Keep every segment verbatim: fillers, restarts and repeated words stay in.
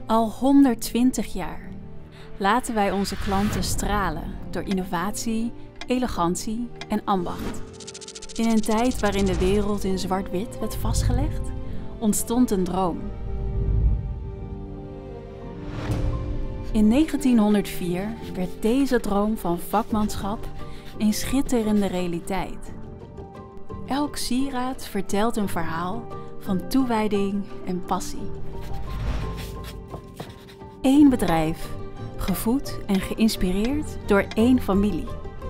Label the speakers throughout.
Speaker 1: Al honderdtwintig jaar laten wij onze klanten stralen door innovatie, elegantie en ambacht. In een tijd waarin de wereld in zwart-wit werd vastgelegd, ontstond een droom. In negentienhonderdvier werd deze droom van vakmanschap een schitterende realiteit. Elk sieraad vertelt een verhaal van toewijding en passie. Eén bedrijf, gevoed en geïnspireerd door één familie.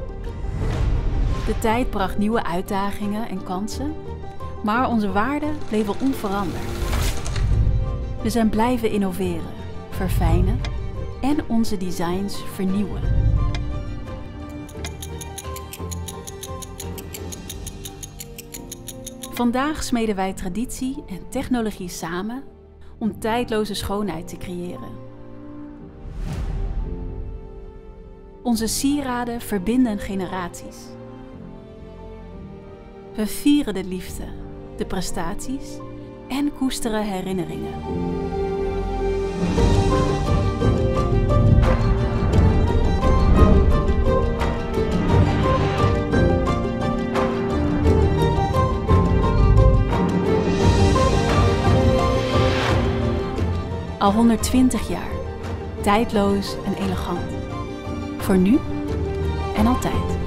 Speaker 1: De tijd bracht nieuwe uitdagingen en kansen, maar onze waarden bleven onveranderd. We zijn blijven innoveren, verfijnen en onze designs vernieuwen. Vandaag smeden wij traditie en technologie samen om tijdloze schoonheid te creëren. Onze sieraden verbinden generaties. We vieren de liefde, de prestaties en koesteren herinneringen. Al honderdtwintig jaar, tijdloos en elegant. Voor nu en altijd.